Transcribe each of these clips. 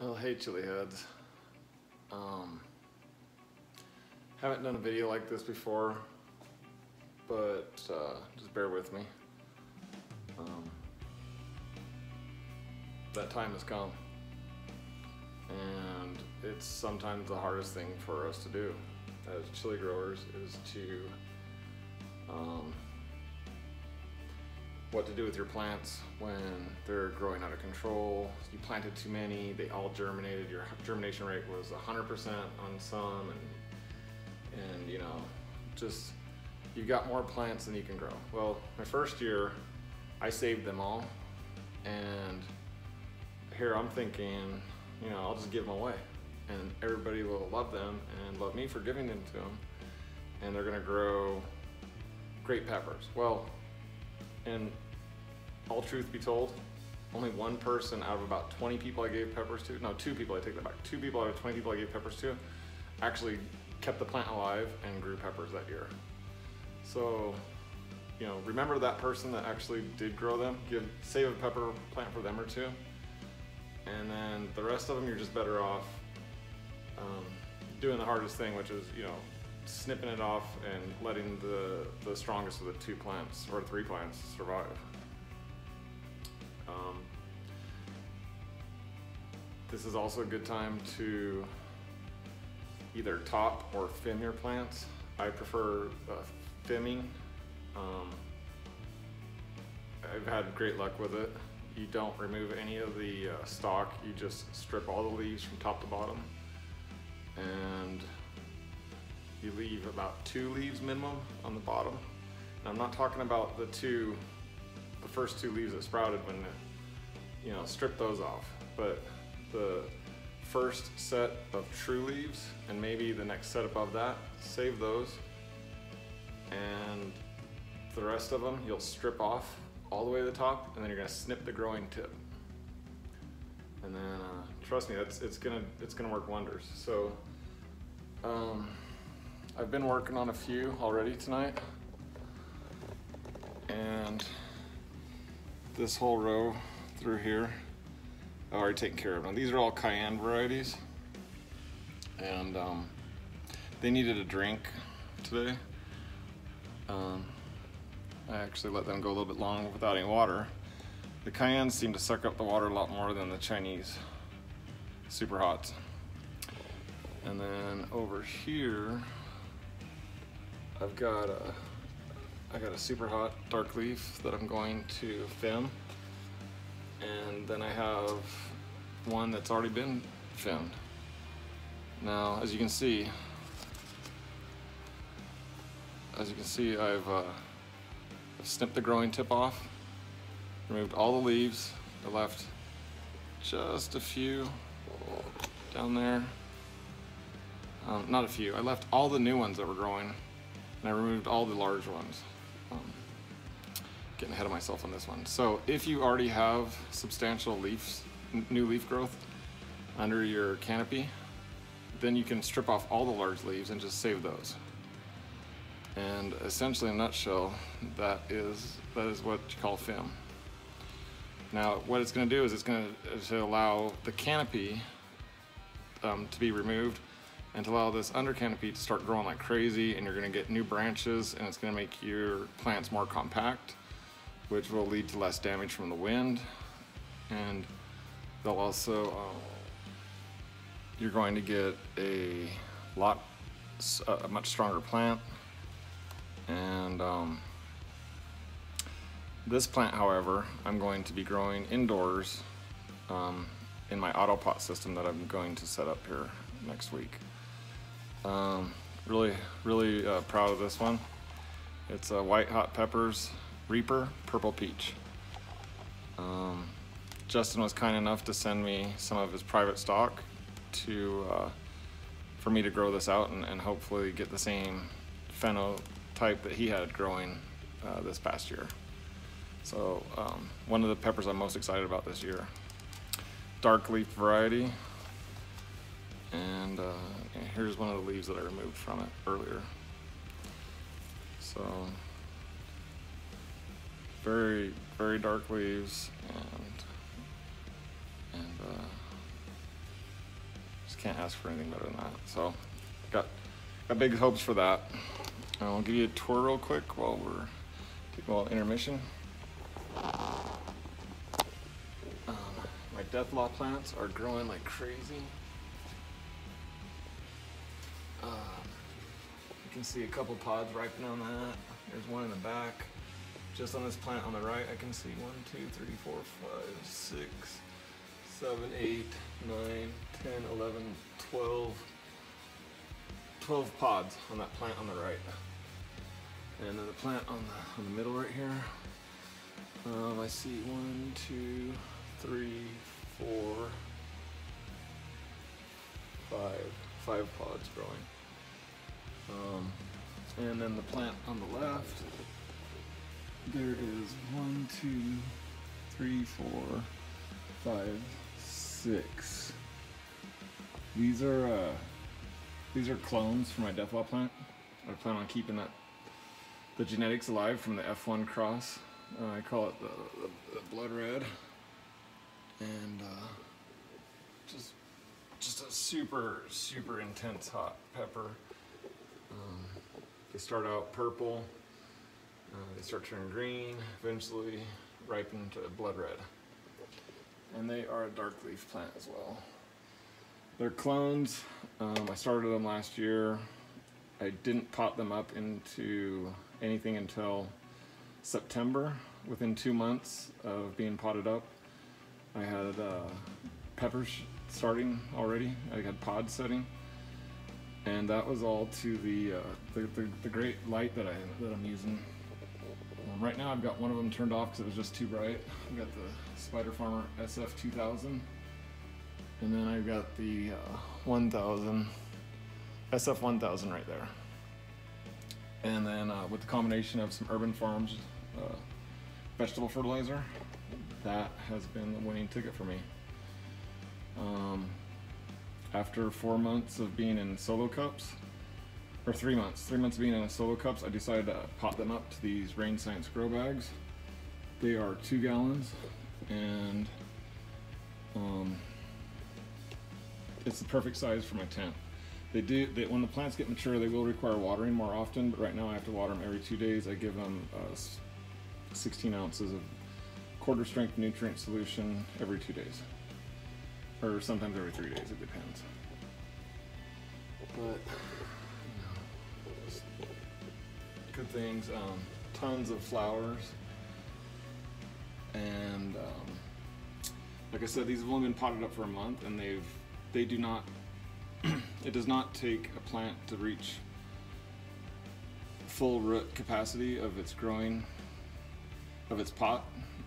Well, hey chili heads. Haven't done a video like this before, but just bear with me. That time has come, and it's sometimes the hardest thing for us to do as chili growers is to what to do with your plants when they're growing out of control. You planted too many, they all germinated, your germination rate was 100% on some, and you know, just, you've got more plants than you can grow. Well, my first year, I saved them all, and here I'm thinking, you know, I'll just give them away, and everybody will love them and love me for giving them to them, and they're gonna grow great peppers. Well, and all truth be told, only one person out of about 20 people I gave peppers to, no, 2 people, I take that back, 2 people out of 20 people I gave peppers to actually kept the plant alive and grew peppers that year. So, you know, remember that person that actually did grow them, save a pepper plant for them or two, and then the rest of them you're just better off doing the hardest thing, which is, you know, snipping it off and letting the strongest of the 2 plants or 3 plants survive. This is also a good time to either top or fim your plants. I prefer fimming. I've had great luck with it. You don't remove any of the stalk, you just strip all the leaves from top to bottom, and you leave about 2 leaves minimum on the bottom. And I'm not talking about the first 2 leaves that sprouted when you know, strip those off, but the first set of true leaves and maybe the next set above that, save those, and the rest of them you'll strip off all the way to the top, and then you're gonna snip the growing tip. And then trust me, it's gonna work wonders. So I've been working on a few already tonight, and this whole row through here I've already taken care of. Now these are all cayenne varieties, and they needed a drink today. I actually let them go a little bit long without any water. The cayennes seem to suck up the water a lot more than the Chinese Superhots. And then over here I got a Superhot dark leaf that I'm going to fim, and then I have one that's already been fimmed. Now, as you can see, I've snipped the growing tip off, removed all the leaves. I left just a few down there. Not a few, I left all the new ones that were growing, and I removed all the large ones. Getting ahead of myself on this one. So if you already have substantial new leaf growth under your canopy, then you can strip off all the large leaves and just save those. And essentially, in a nutshell, that is what you call fim. Now, what it's going to do is it's going to allow the canopy to be removed, and to allow this under canopy to start growing like crazy, and you're going to get new branches, and it's going to make your plants more compact, which will lead to less damage from the wind, and they'll also you're going to get a much stronger plant. And this plant, however, I'm going to be growing indoors in my auto pot system that I'm going to set up here next week. Really proud of this one. It's a white hot peppers Reaper Purple Peach. Justin was kind enough to send me some of his private stock for me to grow this out and hopefully get the same phenotype that he had growing this past year. So one of the peppers I'm most excited about this year. Dark leaf variety, and here's one of the leaves that I removed from it earlier. So very dark leaves, and can't ask for anything better than that. So got big hopes for that. I'll give you a tour real quick while we're taking a little intermission. My deathlaw plants are growing like crazy. You can see a couple pods ripening on that. There's one in the back. Just on this plant on the right, I can see 1, 2, 3, 4, 5, 6, 7, 8, 9, 10, 11, 12 pods on that plant on the right. And then the plant on the middle right here, I see 1, 2, 3, 4, 5 pods growing. And then the plant on the left, there is 1, 2, 3, 4, 5, 6. These are clones for my deathlaw plant. I plan on keeping the genetics alive from the F1 cross. I call it the blood red, and just a super intense hot pepper. They start out purple, they start turning green, eventually ripen to blood red. And they are a dark leaf plant as well. They're clones. I started them last year. I didn't pot them up into anything until September. Within 2 months of being potted up, I had peppers starting already. I had pods setting, and that was all to the great light that I'm using. Right now I've got one of them turned off because it was just too bright. I've got the Spider Farmer SF2000, and then I've got the 1000 SF1000 right there. And then with the combination of some Urban Farms vegetable fertilizer, that has been the winning ticket for me. After 4 months of being in solo cups, or 3 months of being in solo cups, I decided to pot them up to these Rain Science grow bags. They are 2 gallons, and it's the perfect size for my tent. When the plants get mature, they will require watering more often, but right now I have to water them every 2 days. I give them 16 ounces of quarter strength nutrient solution every 2 days. Or sometimes every 3 days, it depends. But, just good things, tons of flowers. And like I said, these have only been potted up for a month, and they do not, it does not take a plant to reach full root capacity of its growing, of its pot.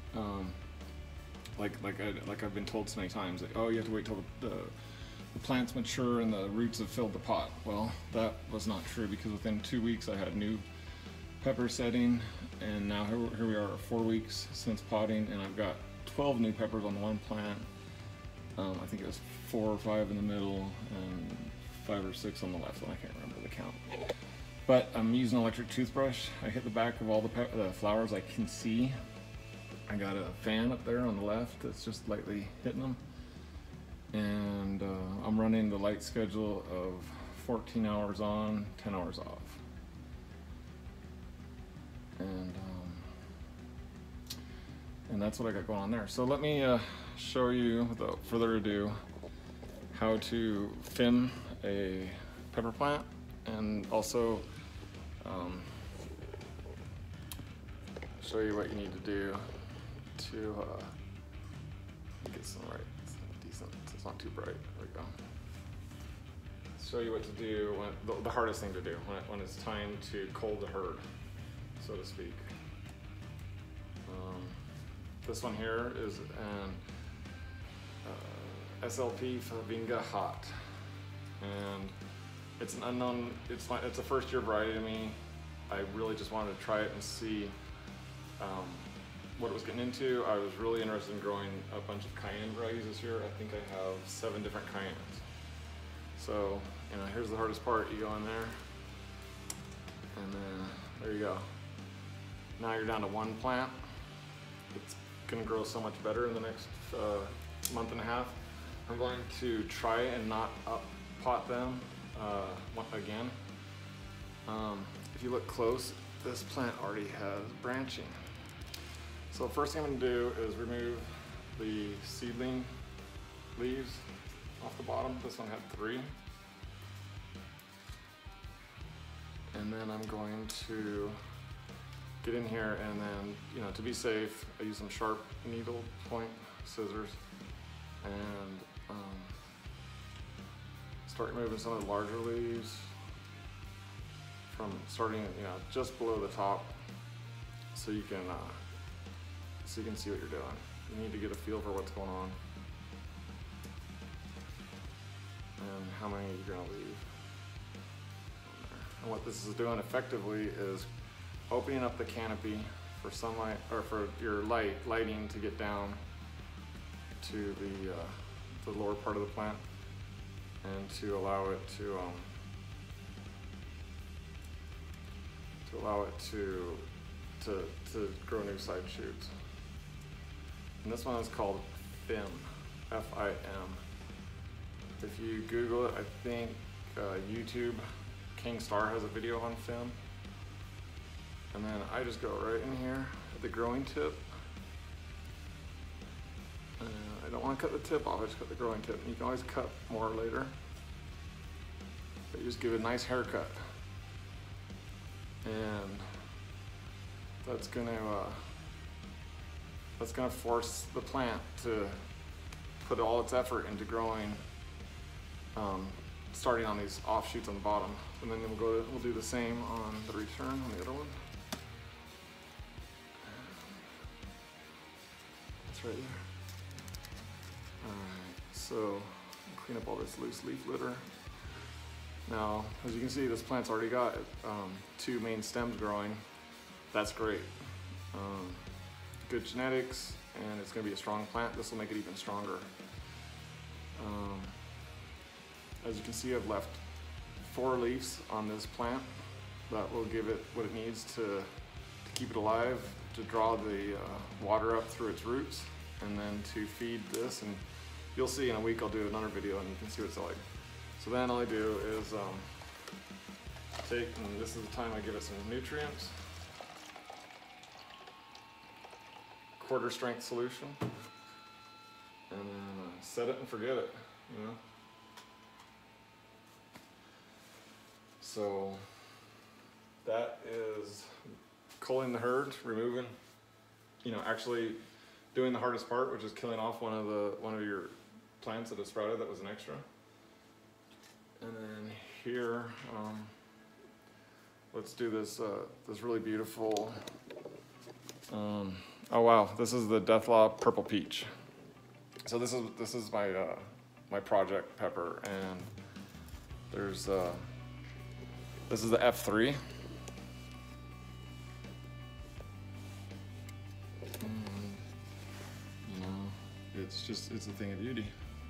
Like I've been told so many times, like, oh, you have to wait till the plants mature and the roots have filled the pot. Well, that was not true, because within 2 weeks I had new pepper setting, and now here we are 4 weeks since potting, and I've got 12 new peppers on one plant. I think it was 4 or 5 in the middle and 5 or 6 on the left one. I can't remember the count. But I'm using an electric toothbrush. I hit the back of all the flowers I can see. I got a fan up there on the left that's just lightly hitting them. And I'm running the light schedule of 14 hours on, 10 hours off. And that's what I got going on there. So let me show you, without further ado, how to FIM a pepper plant, and also show you what you need to do to get some right, decent, it's not too bright, there we go. Show you what to do, the hardest thing to do when it's time to cull the herd, so to speak. This one here is an SLP Hot, and it's an unknown, it's a first year variety to me. I really just wanted to try it and see what it was getting into. I was really interested in growing a bunch of cayenne varieties this year. I think I have 7 different cayennes. So, here's the hardest part. You go in there, and then there you go. Now you're down to 1 plant. It's gonna grow so much better in the next month and a half. I'm going to try and not up pot them again. If you look close, this plant already has branching. So first thing I'm going to do is remove the seedling leaves off the bottom. This one had 3. And then I'm going to get in here and then, you know, to be safe, I use some sharp needle point scissors and start removing some of the larger leaves from starting, you know, just below the top, so you can see what you're doing. You need to get a feel for what's going on and how many you're going to leave. And what this is doing effectively is opening up the canopy for sunlight, or for your lighting to get down to the lower part of the plant, and to allow it to grow new side shoots. And this one is called FIM'd, F-I-M. If you Google it, I think YouTube, King Star has a video on FIM'd. And then I just go right in here at the growing tip. I don't want to cut the tip off, I just cut the growing tip. And you can always cut more later. But you just give it a nice haircut. And that's gonna force the plant to put all its effort into growing, starting on these offshoots on the bottom. And then we'll do the same on the return on the other one. It's right there. Alright, so clean up all this loose leaf litter. Now, as you can see, this plant's already got 2 main stems growing. That's great. Good genetics, and it's going to be a strong plant. This will make it even stronger. As you can see, I've left 4 leaves on this plant. That will give it what it needs to keep it alive, to draw the water up through its roots, and then to feed this. And you'll see in a week I'll do another video and you can see what it's like. So then all I do is and this is the time I give it some nutrients. Quarter strength solution. And then set it and forget it, you know. So that is culling the herd, removing, you know, actually doing the hardest part, which is killing off one of your plants that have sprouted that was an extra. And then here, let's do this really beautiful, oh wow, this is the Deathlaw Purple Peach. So this is my my project pepper, and there's this is the F3. You know, it's a thing of beauty.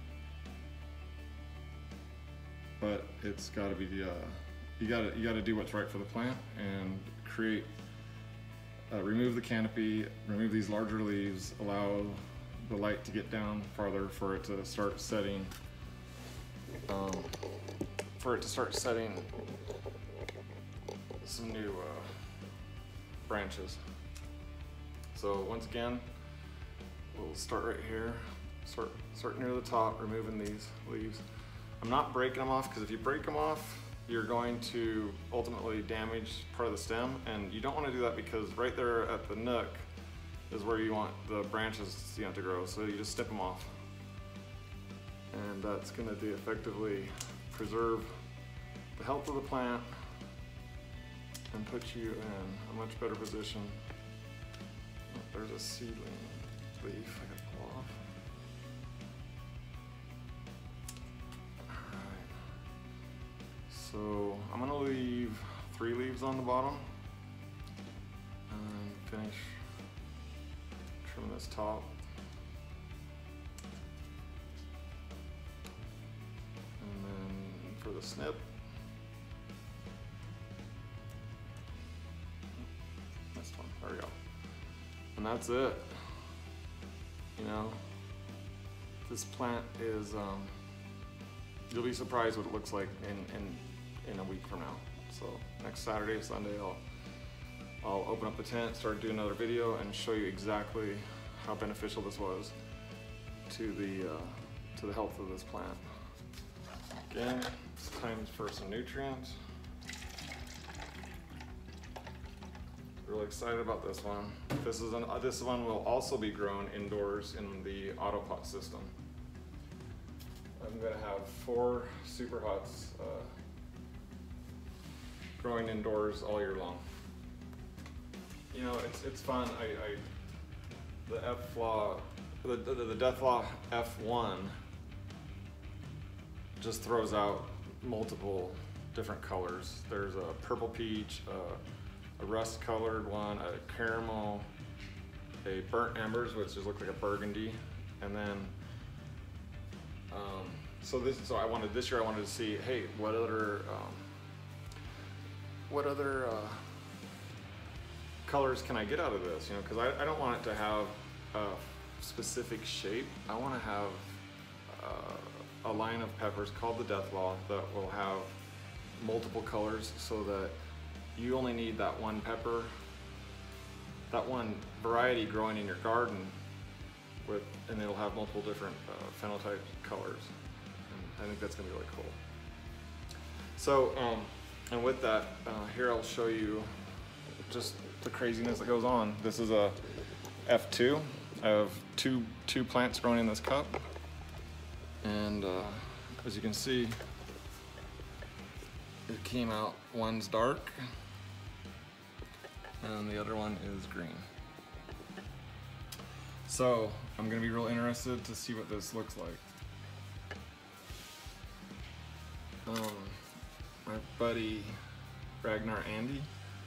But it's got to be you got to do what's right for the plant and create, remove the canopy, remove these larger leaves, allow the light to get down farther for it to start setting, some new branches. So once again, we'll start right here, start near the top, removing these leaves. I'm not breaking them off, because if you break them off, you're going to ultimately damage part of the stem, and you don't want to do that, because right there at the nook is where you want the branches, you know, to grow. So you just snip them off, and that's going to effectively preserve the health of the plant and put you in a much better position. Oh, there's a seedling leaf I gotta pull off. So I'm gonna leave 3 leaves on the bottom and finish trimming this top. And then for the snip, this one, there we go. And that's it. You know, this plant is, you'll be surprised what it looks like in a week from now. So next Saturday, Sunday, I'll open up the tent, start doing another video, and show you exactly how beneficial this was to the health of this plant. Again, it's time for some nutrients. Really excited about this one. This one will also be grown indoors in the autopot system. I'm gonna have 4 Superhots growing indoors all year long. You know, it's fun. The the Deathflaw F1 just throws out multiple different colors. There's a purple peach, a rust colored one, a caramel, a burnt embers, which just looks like a burgundy, and then so this year I wanted to see, hey, what other colors can I get out of this? You know, because I don't want it to have a specific shape. I want to have a line of peppers called the Deathflaw that will have multiple colors, so that you only need that one pepper, that one variety growing in your garden, and it'll have multiple different phenotype colors. And I think that's going to be really cool. So, and with that, here I'll show you just the craziness that goes on. This is a F2. I have two plants growing in this cup, and as you can see, it came out, one's dark and the other one is green. So I'm gonna be real interested to see what this looks like. My buddy Ragnar Andy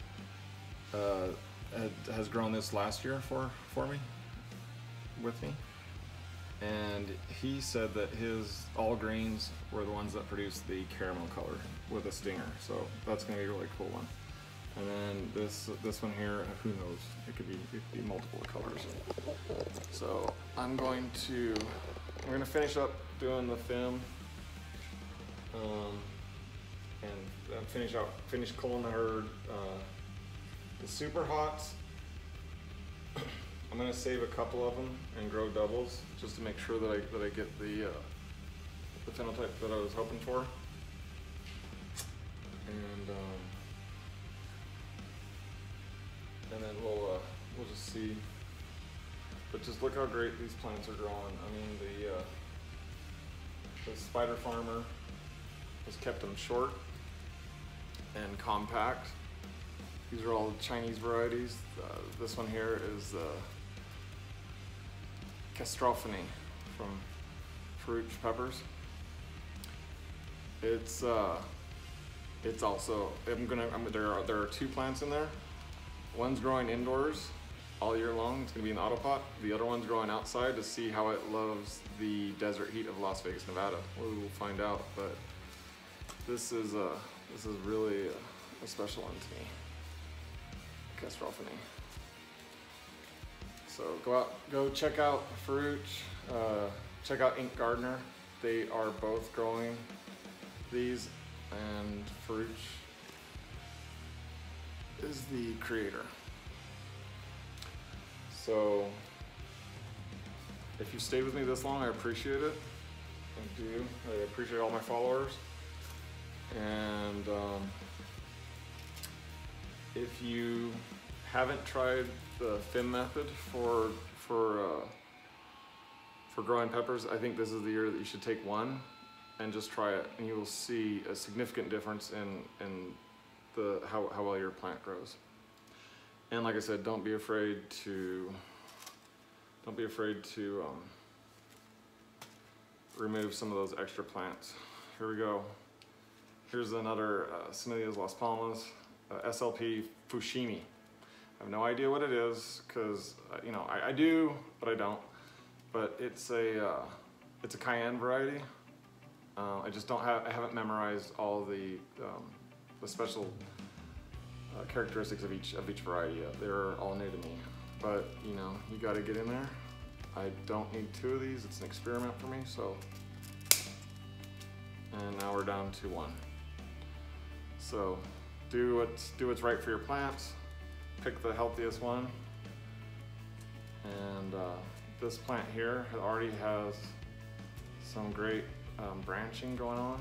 has grown this last year for me, with me, and he said that his all greens were the ones that produced the caramel color with a stinger. So that's gonna be a really cool one. And then this one here, who knows? It could be multiple colors. So I'm gonna finish up doing the Fim, and finish culling the herd. The Superhots, I'm gonna save a couple of them and grow doubles just to make sure that I get the phenotype that I was hoping for. And then we'll just see. But just look how great these plants are growing. I mean, the Spider Farmer has kept them short and compact. These are all Chinese varieties. This one here is Castrophony from Fruit Peppers. It's also, there are 2 plants in there. One's growing indoors all year long. It's gonna be in the autopot. The other one's growing outside to see how it loves the desert heat of Las Vegas, Nevada. We'll find out, but this is really a special one to me. Castrophony. So go check out Farouche, check out Ink Gardener. They are both growing these, and Farouche is the creator. So if you stayed with me this long, I appreciate it. I do. I appreciate all my followers. And if you haven't tried the Fim method for growing peppers, I think this is the year that you should take one and just try it, and you will see a significant difference in how well your plant grows. And like I said, don't be afraid to remove some of those extra plants. Here we go. Here's another Semillas Las Palmas, SLP Fushimi. I have no idea what it is, because you know, I do, but I don't. But it's a cayenne variety. I haven't memorized all the special characteristics of each variety yet. They're all new to me. But you know, you got to get in there. I don't need 2 of these, it's an experiment for me, so. And now we're down to 1. So do what's right for your plants, pick the healthiest one. And this plant here already has some great branching going on.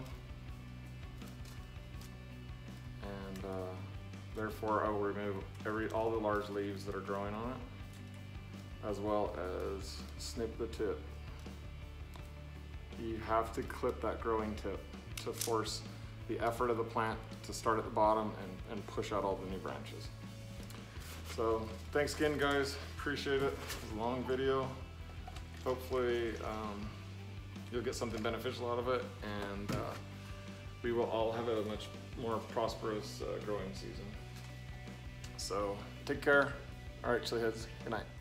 And therefore I will remove all the large leaves that are growing on it, as well as snip the tip. You have to clip that growing tip to force the effort of the plant to start at the bottom and push out all the new branches. So thanks again, guys, appreciate it. It was a long video. Hopefully you'll get something beneficial out of it, and we will all have a much more prosperous growing season. So take care. All right, chili heads, good night.